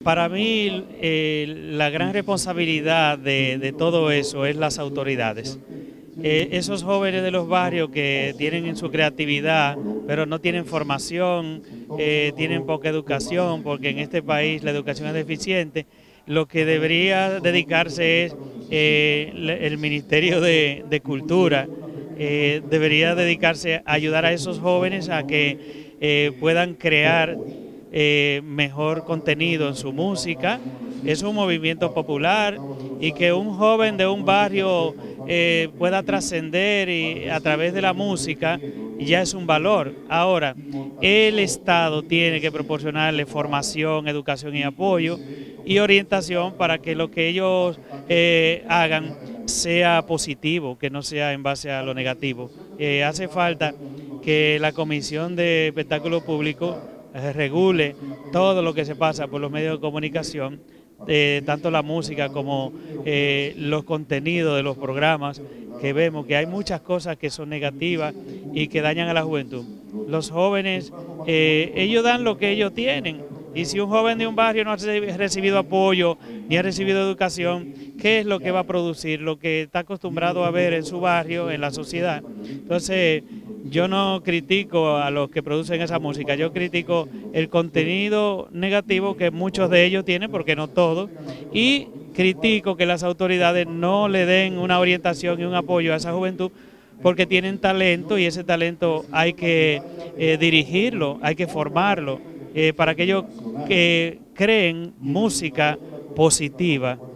Para mí, la gran responsabilidad de todo eso es las autoridades. Esos jóvenes de los barrios que tienen en su creatividad, pero no tienen formación, tienen poca educación, porque en este país la educación es deficiente, lo que debería dedicarse es el Ministerio de Cultura, debería dedicarse a ayudar a esos jóvenes a que puedan crear mejor contenido en su música. Es un movimiento popular y que un joven de un barrio pueda trascender y a través de la música ya es un valor. Ahora, el Estado tiene que proporcionarle formación, educación y apoyo y orientación para que lo que ellos hagan sea positivo, que no sea en base a lo negativo. Hace falta que la Comisión de Espectáculo Público regule todo lo que se pasa por los medios de comunicación, tanto la música como los contenidos de los programas, que vemos que hay muchas cosas que son negativas y que dañan a la juventud. Los jóvenes, ellos dan lo que ellos tienen, y si un joven de un barrio no ha recibido apoyo ni ha recibido educación, ¿qué es lo que va a producir? Lo que está acostumbrado a ver en su barrio, en la sociedad. Entonces, yo no critico a los que producen esa música, yo critico el contenido negativo que muchos de ellos tienen, porque no todos, y critico que las autoridades no le den una orientación y un apoyo a esa juventud, porque tienen talento y ese talento hay que dirigirlo, hay que formarlo, para que ellos creen música positiva